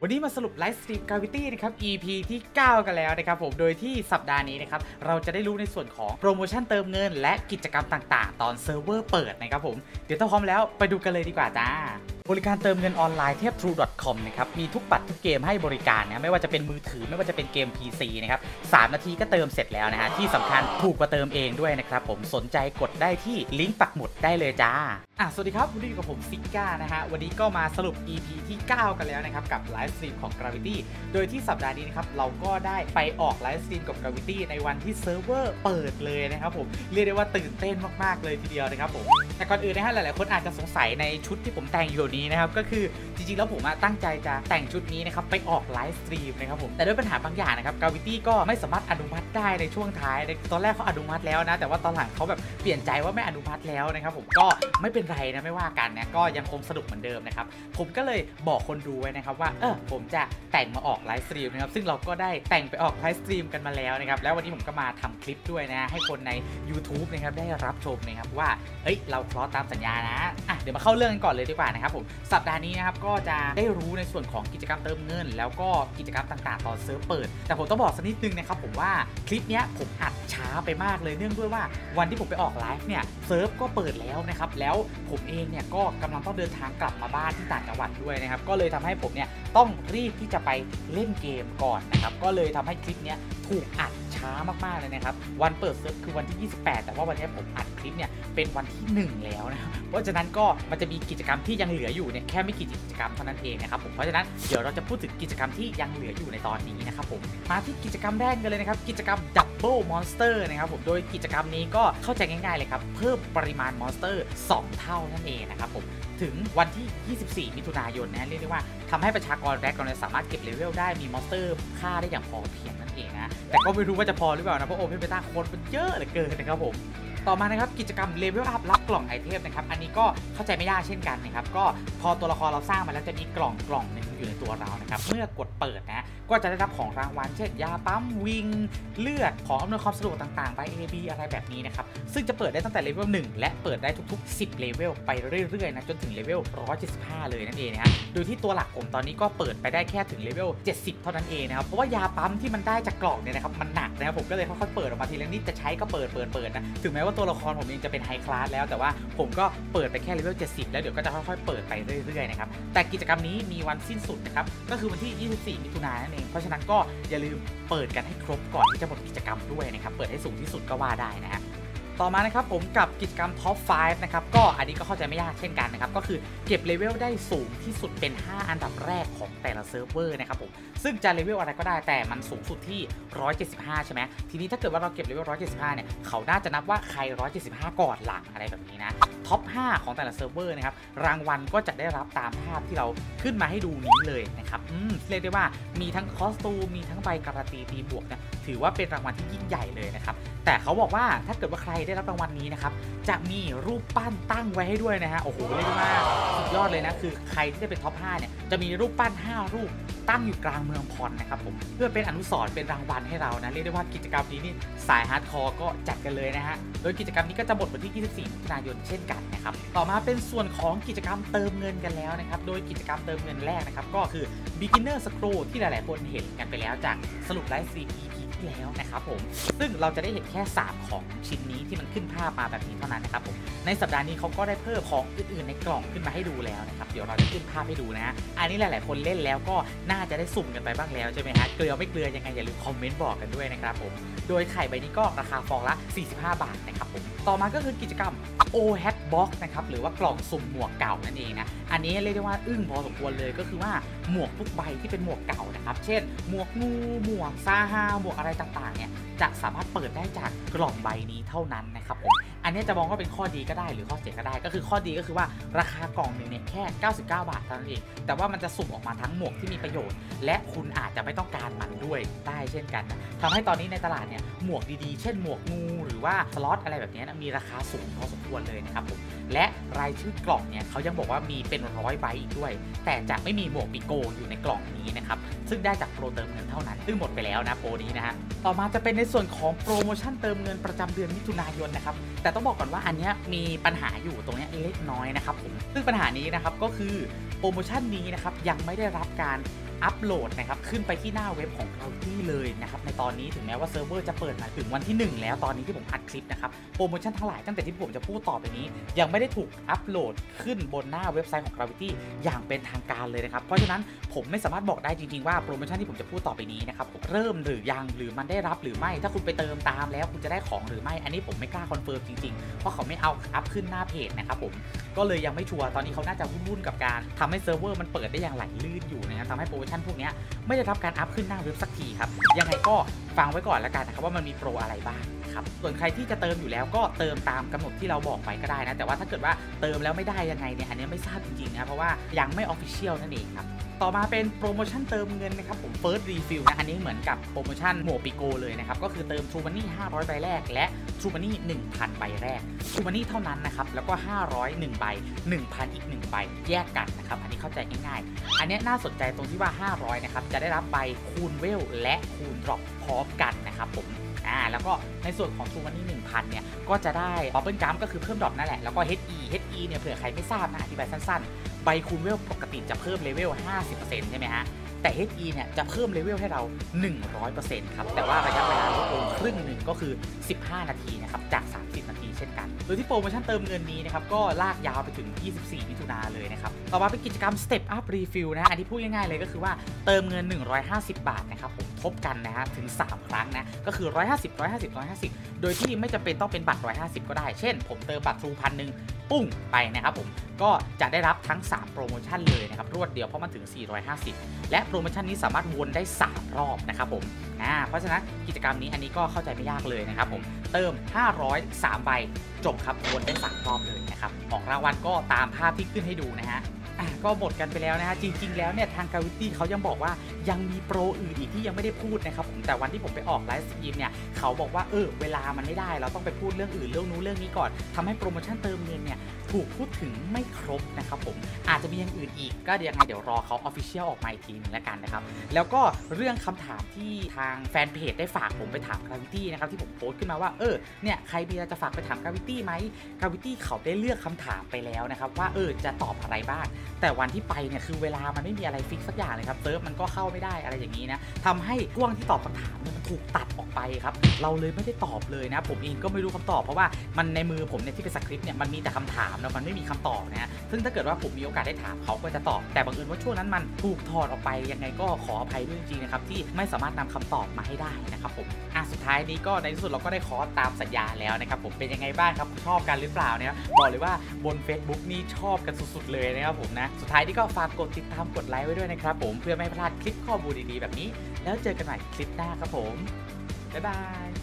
วันนี้มาสรุปไลฟ์สตรีม Gravity นะครับ EP ที่ 9 กันแล้วนะครับผมโดยที่สัปดาห์นี้นะครับเราจะได้รู้ในส่วนของโปรโมชั่นเติมเงินและกิจกรรมต่างๆตอนเซิร์ฟเวอร์เปิดนะครับผมเดี๋ยวถ้าพร้อมแล้วไปดูกันเลยดีกว่าจ้าบริการเติมเงินออนไลน์เทพ True.com นะครับมีทุกบัตรทุกเกมให้บริการนะไม่ว่าจะเป็นมือถือไม่ว่าจะเป็นเกม PC นะครับ3 นาทีก็เติมเสร็จแล้วนะฮะที่สำคัญถูกกว่าเติมเองด้วยนะครับผมสนใจกดได้ที่ลิงก์ปักหมุดได้เลยจ้าสวัสดีครับวันนี้อยู่กับผมซิก้านะฮะวันนี้ก็มาสรุป EP ที่ 9 กันแล้วนะครับกับไลฟ์สตรีมของ Gravity โดยที่สัปดาห์นี้นะครับเราก็ได้ไปออกไลฟ์สตรีมกับ Gravity ในวันที่เซิร์ฟเวอร์เปิดเลยนะครับผมเรียกได้ว่าตื่นเต้นมากๆเลยทีเดียวนะครับผมแต่ก่อนอื่นนะฮะหลายๆคนอาจจะสงสัยในชุดที่ผมแต่งอยู่นี้นะครับก็คือจริงๆแล้วผมตั้งใจจะแต่งชุดนี้นะครับไปออกไลฟ์สตรีมนะครับผมแต่ด้วยปัญหาบางอย่างนะครับ Gravity ก็ไม่สามารถอนุมัติได้ในช่วงท้ายตอนแรกเขาอนุมัติแล้วนะแต่ว่าตอนหลังเขาแบบเปลี่ยนใจว่าไม่อนุมัติแล้วนะครับผมก็ไม่เป็นไรนะไม่ว่ากันนะก็ยังคงสนุกเหมือนเดิมนะครับผมก็เลยบอกคนดูไว้นะครับว่าผมจะแต่งมาออกไลฟ์สตรีมนะครับซึ่งเราก็ได้แต่งไปออกไลฟ์สตรีมกันมาแล้วนะครับแล้ววันนี้ผมก็มาทำคลิปด้วยนะให้คนใน YouTube นะครับได้รับชมนะครับว่าเราคลอสตามสัญญานะเดี๋ยวมาเข้าเรื่องกันก่อนเลยดีกว่านะครับผมสัปดาห์นี้นะครับก็จะได้รู้ในส่วนของกิจกรรมเติมเงินแล้วก็กิจกรรมต่างๆตอนเซิร์ฟเปิดแต่ผมต้องบอกสักนิดนึงนะครับผมว่าคลิปนี้ผมอัดช้าไปมากเลยเนื่องด้วยว่าวันที่ผมไปออกไลฟ์เนี่ยเซิร์ฟก็เปิดแล้วนะครับแล้วผมเองเนี่ยก็กำลังต้องเดินทางกลับมาบ้านที่ต่างจังหวัดด้วยนะครับก็เลยทำให้ผมเนี่ยต้องรีบที่จะไปเล่นเกมก่อนนะครับก็เลยทำให้คลิปนี้ถูกอัดช้ามากๆเลยนะครับวันเปิดเซิร์ฟคือวันที่28แต่ว่าวันนี้ผมอัดคลิปเนี่ยเป็นวันที่1แล้วนะครับเพราะฉะนั้นก็มันจะมีกิจกรรมที่ยังเหลืออยู่เนี่ยแค่ไม่กี่กิจกรรมเท่านั้นเองนะครับผมเพราะฉะนั้นเดี๋ยวเราจะพูดถึงกิจกรรมที่ยังเหลืออยู่ในตอนนี้นะครับผมมาที่กิจกรรมแรกกันเลยนะครับกิจกรรม Double Monster นะครับผมโดยกิจกรรมนี้ก็เข้าใจง่ายๆเลยครับเพิ่มปริมาณมอนสเตอร์2เท่านั่นเองนะครับผมถึงวันที่24มิถุนายนนะเรียกได้ว่าทำให้ประชากรแร็กเราสามารถเก็บเลเวลได้มีมอนสเตอร์ค่าได้อย่างพอเพียงนั่นเองนะแต่ก็ไม่รู้ว่าจะพอหรือเปล่านะเพราะโอเพนเบต้าโค้ดมันเยอะเหลือเกินนะครับผมต่อมานะครับกิจกรรมเลเวลอัพรับกล่องไอเทมนะครับอันนี้ก็เข้าใจไม่ยากเช่นกันนะครับก็พอตัวละครเราสร้างมาแล้วจะมีกล่องนึงอยู่ในตัวเรานะครับเมื่อกดเปิดนะก็จะได้รับของรางวัลเช่นยาปั๊มวิงเลือดของอำนวยความสะดวกต่างๆไป AB อะไรแบบนี้นะครับซึ่งจะเปิดได้ตั้งแต่เลเวล1และเปิดได้ทุกๆ10เลเวลไปเรื่อยๆนะจนถึงเลเวล175เลยนั่นเองนะฮะโดยที่ตัวหลักผมตอนนี้ก็เปิดไปได้แค่ถึงเลเวล70เท่านั้นเองนะครับเพราะว่ายาปั๊มที่มันได้จากกล่องเนี่ยนะครับมันหนักนะครับผมก็เลยค่อยๆเปิดออกมาทีละนิดจะใช้ก็เปิดนะถึงแม้ว่าตัวละครผมเองจะเป็นไฮคลาสแล้วแต่ว่าผมก็เปิดไปแค่เลเวล70แล้วเดี๋ยวก็จะค่อยๆเปิดไปเรื่อยๆนะครับแต่กิจกรรมนี้มีวันสิ้นสุดนะครับก็คือวันที่24มิถุนายนนั่นเองเพราะฉะนั้นก็อย่าลืมเปิดกันให้ครบก่อนที่จะหมดกิจกรรมด้วยนะครับเปิดให้สูงที่สุดก็ว่าได้นะฮะต่อมานะครับผมกับกิจกรรม Top 5 นะครับก็อันนี้ก็เข้าใจไม่ยากเช่นกันนะครับก็คือเก็บเลเวลได้สูงที่สุดเป็น5อันดับแรกของแต่ละเซิร์ฟเวอร์นะครับผมซึ่งจะเลเวลอะไรก็ได้แต่มันสูงสุดที่175ใช่ไหมทีนี้ถ้าเกิดว่าเราเก็บเลเวล175เนี่ยเขาน่าจะนับว่าใคร175ก่อนหลังอะไรแบบนี้นะท็อป5ของแต่ละเซิร์ฟเวอร์นะครับรางวัลก็จะได้รับตามภาพที่เราขึ้นมาให้ดูนี้เลยนะครับเรียกได้ว่ามีทั้งคอสตูมมีทั้งใบการันตีตีบวกนะถือว่าเป็นรางวัลที่ยิ่งใหญ่เลยนะครับแต่เขาบอกว่าถ้าเกิดว่าใครได้รับรางวัลนี้นะครับจะมีรูปปั้นตั้งไว้ให้ด้วยนะฮะโอ้โหเรียกได้ว่าสุดยอดเลยนะคือใครที่ได้เป็นท็อป5เนี่ยจะมีรูปปั้น5รูปตั้งอยู่กลางเมืองพรนะครับผมเพื่อเป็นอนุสรณ์เป็นรางวัลให้เรานะเรียกได้ว่ากิจกรรมนี้นี่สายฮาร์ดคอร์ก็จัดกันเลยนะฮะโดยกิจกรรมนี้ก็จะหมดวันที่24มิถุนายนเช่นกันนะครับต่อมาเป็นส่วนของกิจกรรมเติมเงินกันแล้วนะครับโดยกิจกรรมเติมเงินแรกนะครับก็คือ Beginner Scroll ที่หลายๆคนเห็นกันไปแล้วจากสรุปไลฟ์สตรีม EP ที่แล้วนะครับผมซึ่งเราจะได้เห็นแค่3ของชิ้นนี้ที่มันขึ้นภาพมาแบบนี้เท่านั้นนะครับผมในสัปดาห์นี้เขาก็ได้เพิ่มของอื่นๆในกล่องขึ้นมาให้ดูแล้วนะครับเดี๋ยวเราจะขึ้นภาพให้ดูนะฮะอันนี้หลายๆคนเล่นแล้วก็น่าจะได้สุ่มกันไปบ้างแล้วใช่ไหมฮะเกลือไม่เกลือยังไงอย่าลืมคอมเมนต์บอกกันด้วยนะครับผมโดยไข่ใบนี้ก็ราคาฟองละ45 บาทนะครับผมต่อมาก็คือกิจกรรม O-Hat Box นะครับหรือว่ากล่องสุ่มหมวกเก่านั่นเองนะอันนี้เรียกได้ว่าอึ้งพอสมควรเลยก็คือว่าหมวกทุกใบที่เป็นหมวกเก่านะครับเช่นหมวกงูหมวกซาฮาหมวกอะไรต่างๆเนี่ยจะสามารถเปิดได้จากกล่องใบนี้เท่านั้นนะครับผมอันนี้จะมองว่าเป็นข้อดีก็ได้หรือข้อเสียก็ได้ก็คือข้อดีก็คือว่าราคากล่องหนึ่งเนี่ยแค่99 บาทเท่านั้นเองแต่ว่ามันจะสุ่มออกมาทั้งหมวกที่มีประโยชน์และคุณอาจจะไม่ต้องการมันด้วยได้เช่นกันนะทำให้ตอนนี้ในตลาดเนี่ยหมวกดีๆเช่นหมวกงูหรือว่าสล็อตอะไรแบบนี้นะมีราคาสูงพอสมควรเลยนะครับผมและรายชื่อกล่องเนี่ยเขายังบอกว่ามีเป็น100 ใบอีกด้วยแต่จะไม่มีหมวกบิโกอยู่ในกล่องนี้นะครับซึ่งได้จากโปรเติมเงินเท่านั้นซึ่งหมดไปแล้วนะโปรนี้นะฮะต่อมาจะเป็นในส่วนของโปรโมชั่นเติมเงินประจำเดือนมิถุนายนนะครับแต่ต้องบอกก่อนว่าอันนี้มีปัญหาอยู่ตรงนี้เล็กน้อยนะครับผมซึ่งปัญหานี้นะครับก็คือโปรโมชั่นนี้นะครับยังไม่ได้รับการอัปโหลดนะครับขึ้นไปที่หน้าเว็บของ Gravity เลยนะครับในตอนนี้ถึงแม้ว่าเซิร์ฟเวอร์จะเปิดมาถึงวันที่1แล้วตอนนี้ที่ผมอัดคลิปนะครับโปรโมชั่นทั้งหลายตั้งแต่ที่ผมจะพูดต่อไปนี้ยังไม่ได้ถูกอัปโหลดขึ้นบนหน้าเว็บไซต์ของ Gravity อย่างเป็นทางการเลยนะครับเพราะฉะนั้นผมไม่สามารถบอกได้จริงๆว่าโปรโมชั่นที่ผมจะพูดต่อไปนี้นะครับผมเริ่มหรือยังหรือมันได้รับหรือไม่ถ้าคุณไปเติมตามแล้วคุณจะได้ของหรือไม่อันนี้ผมไม่กล้าคอนเฟิร์มจริงๆเพราะเขาไม่เอาอัพขึ้นหน้าเพจนะครับผมก็เลยยังไม่ชัวร์ตอนนี้เขาน่าจะวุ่นๆกับการทำให้เซิร์ฟเวอร์มันเปิดได้อย่างไหลลื่นอยู่นะครับทำให้โปรโมชั่นพวกนี้ไม่ได้รับการอัพขึ้นหน้าเว็บสักทีครับยังไงก็ฟังไว้ก่อนแล้วกันนะครับว่ามันมีโปรอะไรบ้างครับส่วนใครที่จะเติมอยู่แล้วก็เติมตามกำหนดที่เราบอกไปก็ได้นะแต่ว่าถ้าเกิดว่าเติมแล้วไม่ได้ยังไงเนี่ยอันนี้ไม่ทราบจริงๆนะเพราะว่ายังไม่ออฟฟิเชียลนั่นเองครับต่อมาเป็นโปรโมชั่นเติมเงินนะครับผม First Refill นะอันนี้เหมือนกับโปรโมชั่นหมวกปิโกเลยนะครับก็คือเติม True Money 500 ใบแรกและ True Money 1,000 ใบแรก True Money เท่านั้นนะครับแล้วก็500 1ใบ 1,000 อีก1ใบแยกกันนะครับอันนี้เข้าใจง่ายๆอันนี้น่าสนใจตรงที่ว่า500นะครับจะได้รับใบคูณเวลและคูณดรอปพร้อมกันนะครับผมแล้วก็ในส่วนของ True Money 1,000 เนี่ยก็จะได้ Bubble Jump ก็คือเพิ่มดรอปนั่นแหละแล้วก็ HE เนี่ยเผื่อใครไม่ทราบนะอธิบายสั้นๆใบคูณเวลปกติจะเพิ่มเลเวล 50% ใช่ไหมฮะแต่ HE เนี่ยจะเพิ่มเลเวลให้เรา 100% ครับแต่ว่าระยะเวลาลดลงครึ่งหนึ่งก็คือ15 นาทีนะครับจาก30 นาทีเช่นกันโดยที่โปรโมชั่นเติมเงินนี้นะครับก็ลากยาวไปถึง24 มิถุนายนเลยนะครับต่อมาเป็นกิจกรรม Step Up Refill นะอันที่พูดง่ายๆเลยก็คือว่าเติมเงิน150 บาทนะครับผมทบกันนะฮะถึง3ครั้งนะก็คือ150 โดยที่ไม่จำเป็นต้องเป็นบัตร150ก็ได้เช่นผมเติมบัตร True 1,000 ปุ้งไปนะครับผมก็จะได้รับทั้ง3โปรโมชั่นเลยนะครับรวดเดียวเพราะมันถึง450และโปรโมชั่นนี้สามารถวนได้3รอบนะครับผมเพราะฉะนั้นกิจกรรมนี้อันนี้ก็เข้าใจไม่ยากเลยนะครับผมเติม500 3ใบจบครับวนได้3รอบเลยนะครับของรางวัลก็ตามภาพที่ขึ้นให้ดูนะฮะก็หมดกันไปแล้วนะฮะจริงๆแล้วเนี่ยทาง Gravity เขายังบอกว่ายังมีโปรอื่นอีกที่ยังไม่ได้พูดนะครับผมแต่วันที่ผมไปออกไลฟ์สตรีมเนี่ยเขาบอกว่าเวลามันไม่ได้เราต้องไปพูดเรื่องอื่นเรื่องนู้นเรื่องนี้ก่อนทำให้โปรโมชั่นเติมเงินเนี่ยถูกพูดถึงไม่ครบนะครับผมอาจจะมีอย่างอื่นอีกก็ยังไงเดี๋ยวรอเขา Official ออกมาอีกทีนึงแล้วกันนะครับแล้วก็เรื่องคำถามที่ทางแฟนเพจได้ฝากผมไปถาม Gravity นะครับที่ผมโพสต์ขึ้นมาว่าเนี่ยใครมีอะไรจะฝากไปถาม Gravity ไหม Gravity เขาได้เลือกคำถามไปแล้วนะครับว่าจะตอบอะไรบ้างแต่วันที่ไปเนี่ยคือเวลามันไม่มีอะไรฟิกสักอย่างเลยครับเซิร์ฟมันก็เข้าไม่ได้อะไรอย่างนี้นะทำให้ช่วงที่ตอบคำถามเนี่ยมันถูกตัดออกไปครับเราเลยไม่ได้ตอบเลยนะผมเองก็ไม่รู้คำตอบเพราะว่ามันในมือผมเนี่ยที่เป็นสคริปต์เนี่ยมันมีแต่คำถามนะมันไม่มีคำตอบนะซึ่งถ้าเกิดว่าผมมีโอกาสได้ถามเขาก็จะตอบแต่บังเอิญว่าช่วงนั้นมันถูกถอดออกไปยังไงก็ขออภัยด้วยจริงๆนะครับที่ไม่สามารถนำคำตอบมาให้ได้นะครับผมสุดท้ายนี้ก็ในที่สุดเราก็ได้ขอตามสัญญาแล้วนะครับผมเป็นยังไงบ้างครับชอบกันหรือเปล่าเนี่ยบอกเลยว่าบน Facebook นี่ชอบกันสุดๆเลยนะครับผมนะสุดท้ายนี้ก็ฝากกดติดตามกดไลค์ไว้ด้วยนะครับผมเพื่อไม่ให้พลาดคลิปข้อมูลดีๆแบบนี้แล้วเจอกันใหม่คลิปหน้าครับผมบ๊ายบาย